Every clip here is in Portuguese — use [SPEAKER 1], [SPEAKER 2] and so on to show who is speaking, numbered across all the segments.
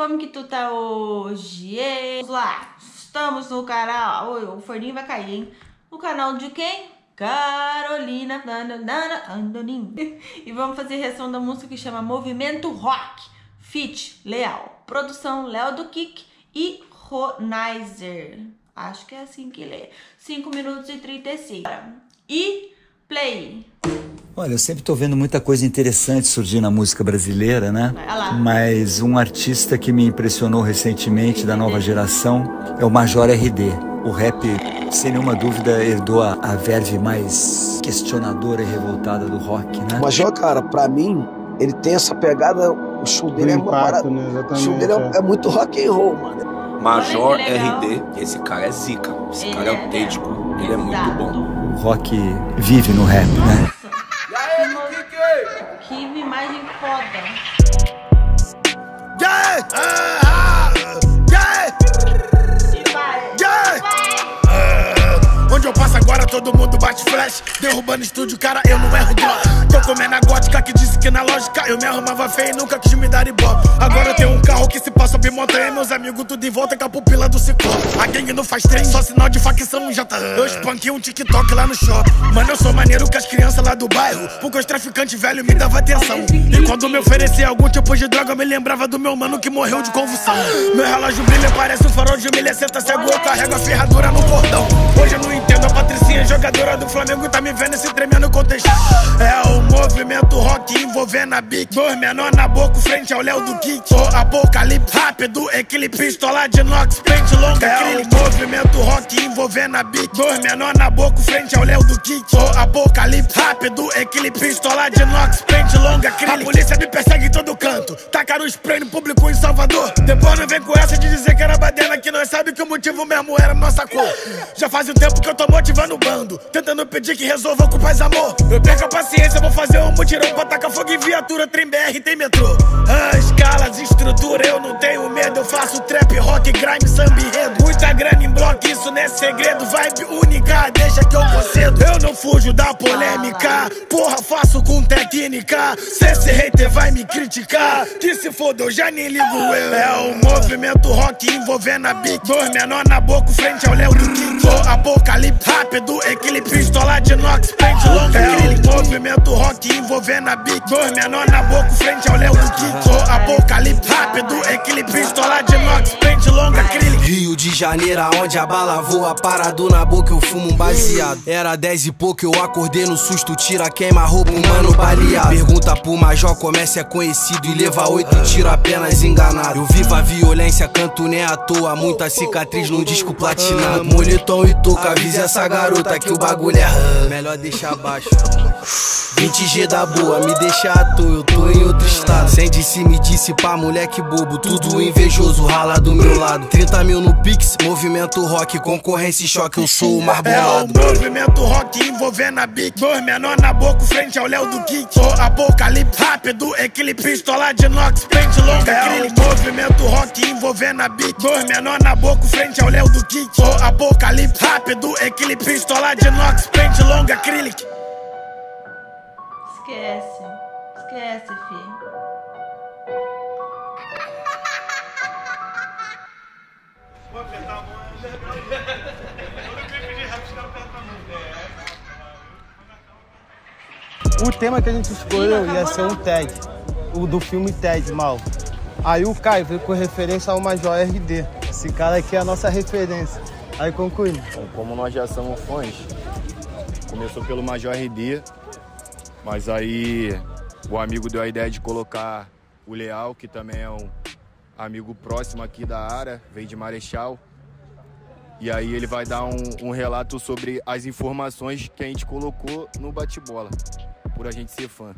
[SPEAKER 1] como que tu tá hoje? Vamos lá, estamos no canal... Oi, o forninho vai cair, hein? No canal de quem? Carolina Andonin. E vamos fazer reação da música que chama Movimento Rock, feat. Leal. Produção Léo do Kik e Ronizer. Acho que é assim que lê. 5 minutos e 35. E play.
[SPEAKER 2] Olha, eu sempre tô vendo muita coisa interessante surgir na música brasileira, né? Mas um artista que me impressionou recentemente da nova geração é o Major RD. O rap, sem nenhuma dúvida, herdou a verve mais questionadora e revoltada do rock, né?
[SPEAKER 3] O Major, cara, pra mim, ele tem essa pegada, o show dele é uma parada, né? O show dele é muito rock and roll, mano.
[SPEAKER 4] Major RD, esse cara é zica, esse cara é autêntico, ele é muito bom.
[SPEAKER 2] O rock vive no rap, né?
[SPEAKER 1] Que imagem foda.
[SPEAKER 5] Onde eu passo agora todo mundo bate flash. Derrubando estúdio, cara, eu não erro drop. Tô comendo a gótica que disse que na lógica eu me arrumava feio e nunca quis me dar ibope. Agora eu tenho um carro que se passa bem montanha. Meus amigos tudo em volta com a pupila do ciclope. A gangue não faz trem, só sinal de facção já tá. Eu espanquei um TikTok lá no shopping. Mano, eu sou maneiro com as crianças lá do bairro, porque os traficantes velhos me davam atenção. E quando me oferecia algum tipo de droga, eu me lembrava do meu mano que morreu de convulsão. Meu relógio brilha, parece um farol de milha. Senta cego, eu carrego a ferradura no cordão. Hoje eu não entendo, a Patricinha, jogadora do Flamengo, tá me vendo se tremendo contexto. É o movimento rock envolvendo a Bic. 2 menor na boca, frente ao Léo do Kik. O apocalipse rápido, equilibre, pistola de inox, pente longa. É o movimento rock envolvendo a Bic. 2 menor na boca, frente ao Léo do Kik. O apocalipse rápido, equilibre, pistola de inox, pente longa. A polícia me persegue em todo canto, tacaram o spray no público em Salvador. Depois não vem com essa de dizer que era baderna, que nós sabe que o motivo mesmo era nossa cor. Já faz um tempo que eu tô motivando o bando, tentando pedir que resolvam com paz e amor. Eu perco a paciência, vou fazer um mutirão pra tacar fogo em viatura, trem BR, tem metrô. Escalas, estrutura, eu não tenho medo. Eu faço trap, rock, grime, samba enredo. Muita grana em bloco, isso não é segredo. Vibe única, deixa que eu concedo. Eu não fujo da polêmica, porra, faço com técnica. Se esse hater vai me criticar, que se foda, eu já nem ligo eu. É o movimento rock envolvendo a Bic. 2 menor na boca, frente ao Léo do Kik. O apocalipse rápido, equilibre, pistola de inox, pente longa. É o movimento rock envolvendo a Bic. 2 menor na boca, frente ao Léo do Kik. O apocalipse rápido, equilibre, pistola de inox, pente longa, acrílico.
[SPEAKER 6] Rio de Janeiro, onde a bala voa, parado na boca eu fumo um baseado. Era 10 e pouco, eu acordei no susto, tira queima roupa, mano baleado. Pergunta pro Major como é conhecido e leva 8 e tiro apenas enganado. Eu vivo a violência, canto nem à toa, muita cicatriz num disco platinado. Moletom e touca, avisa essa garota que o bagulho é melhor deixar abaixo. 20G da boa, me deixa à toa, eu tô em outro estado. Sem disse, me disse pá, moleque bobo, tudo invejoso, rala do meu lado. 30 mil no Pix, movimento rock, concorrência e choque, eu sou o mais bolado.
[SPEAKER 5] É o movimento rock envolvendo a Bic. 2 menor na boca, frente ao Léo do Kik. O apocalipse rápido, equilibre, pistola de inox, pente longa. É o movimento rock envolvendo a Bic. 2 menor na boca, frente ao Léo do Kik. O apocalipse rápido, equilibre, pistola de inox, pente longa, acrílico.
[SPEAKER 1] Esquece, filho.
[SPEAKER 5] Vou apertar a mão.
[SPEAKER 7] O tema que a gente escolheu ia ser um tag, o do filme Tag, mal. Aí o Caio veio com referência ao Major RD. Esse cara aqui é a nossa referência. Aí concluímos.
[SPEAKER 8] Bom, como nós já somos fãs, começou pelo Major RD, mas aí o amigo deu a ideia de colocar o Leal, que também é um amigo próximo aqui da área, veio de Marechal. E aí ele vai dar um relato sobre as informações que a gente colocou no bate-bola, por a gente ser fã.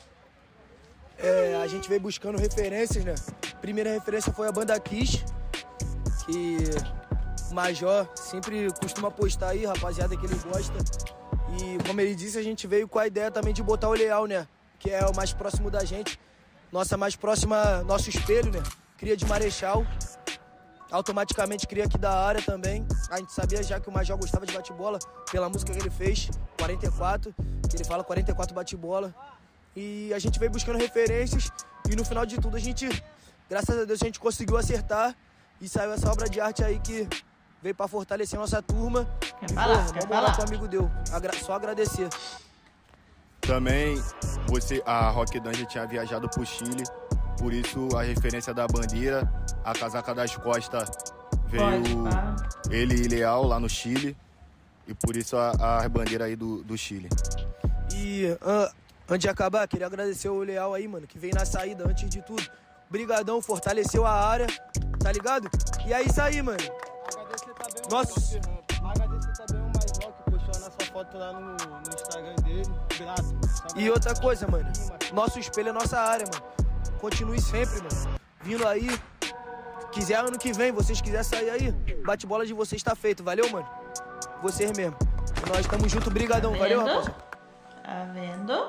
[SPEAKER 9] A gente veio buscando referências, né? Primeira referência foi a banda Kiss, que o Major sempre costuma postar aí, rapaziada, que ele gosta. E como ele disse, a gente veio com a ideia também de botar o Leal, né? Que é o mais próximo da gente. Nossa mais próxima, nosso espelho, né? Cria de Marechal. Automaticamente cria aqui da área também. A gente sabia já que o Major gostava de bate-bola pela música que ele fez, 44, que ele fala 44 bate-bola. E a gente veio buscando referências e no final de tudo a gente graças a Deus a gente conseguiu acertar e saiu essa obra de arte aí que veio pra fortalecer a nossa turma.
[SPEAKER 1] Quer falar? Quer falar?
[SPEAKER 9] Que o amigo deu. Só agradecer.
[SPEAKER 8] Também, a Rock Danger tinha viajado pro Chile, por isso a referência da bandeira, a casaca das costas veio ele e Leal lá no Chile, e por isso a bandeira aí do Chile.
[SPEAKER 9] E antes de acabar, queria agradecer o Leal aí, mano, que veio na saída antes de tudo. Brigadão, fortaleceu a área, tá ligado? E é isso aí, mano.
[SPEAKER 7] Agradecer também
[SPEAKER 9] Nossa.
[SPEAKER 7] Agradecer também o Major que postou a nossa foto lá no Instagram dele. Grato.
[SPEAKER 9] E outra coisa, mano, nosso espelho é nossa área, mano. Continue sempre, mano. Vindo aí. Quiser ano que vem, vocês quiserem sair aí, bate-bola de vocês tá feito, valeu, mano? Vocês mesmo. Nós estamos juntos, brigadão, valeu, rapaziada?
[SPEAKER 1] Tá vendo?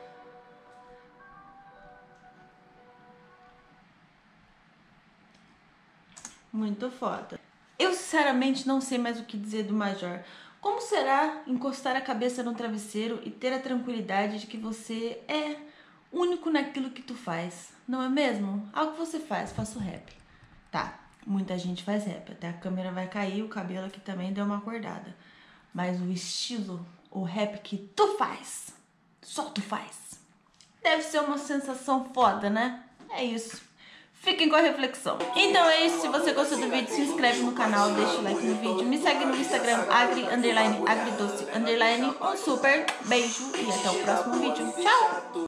[SPEAKER 1] Muito foda. Eu sinceramente não sei mais o que dizer do Major. Como será encostar a cabeça no travesseiro e ter a tranquilidade de que você é único naquilo que tu faz? Não é mesmo? Algo que você faz, faço rap. Tá, muita gente faz rap. Até a câmera vai cair, o cabelo aqui também deu uma acordada. Mas o estilo, o rap que tu faz, só tu faz, deve ser uma sensação foda, né? É isso. Fiquem com a reflexão. Então é isso. Se você gostou do vídeo, se inscreve no canal, deixa o like no vídeo. Me segue no Instagram, agri_agridoce_. Um super beijo e até o próximo vídeo. Tchau!